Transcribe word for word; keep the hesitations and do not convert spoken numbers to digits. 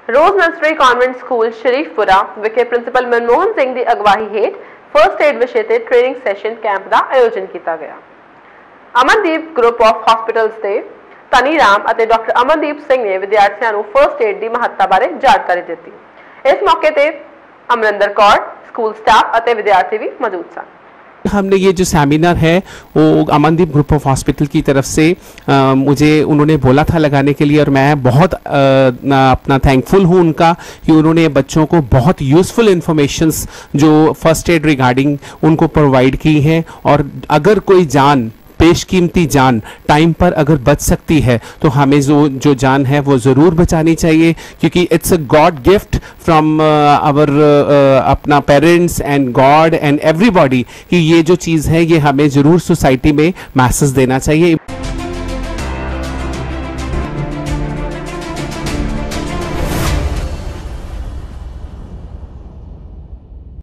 रोज nursery convent school Sharifpura विखे principal Manmohan Singh की अगवाही हेठ फर्स्ट एड विषय से ट्रेनिंग सैशन कैंप का आयोजन किया गया। अमनदीप ग्रुप ऑफ हॉस्पिटल्स के तनीराम और डॉक्टर अमनदीप सिंह ने विद्यार्थियों को फर्स्ट एड की महत्ता बारे जानकारी दी। इस मौके पर अमरिंदर कौर, स्कूल स्टाफ और विद्यार्थी भी मौजूद सन। हमने ये जो सेमिनार है वो अमनदीप ग्रुप ऑफ हॉस्पिटल की तरफ से आ, मुझे उन्होंने बोला था लगाने के लिए, और मैं बहुत आ, अपना थैंकफुल हूँ उनका कि उन्होंने बच्चों को बहुत यूज़फुल इंफॉर्मेशंस जो फर्स्ट एड रिगार्डिंग उनको प्रोवाइड की हैं। और अगर कोई जान, पेशकीमती जान टाइम पर अगर बच सकती है तो हमें जो जो जान है वो ज़रूर बचानी चाहिए, क्योंकि it's a god gift from our अपना parents and god and everybody कि ये जो चीज़ है ये हमें ज़रूर सोसाइटी में मैसेज देना चाहिए।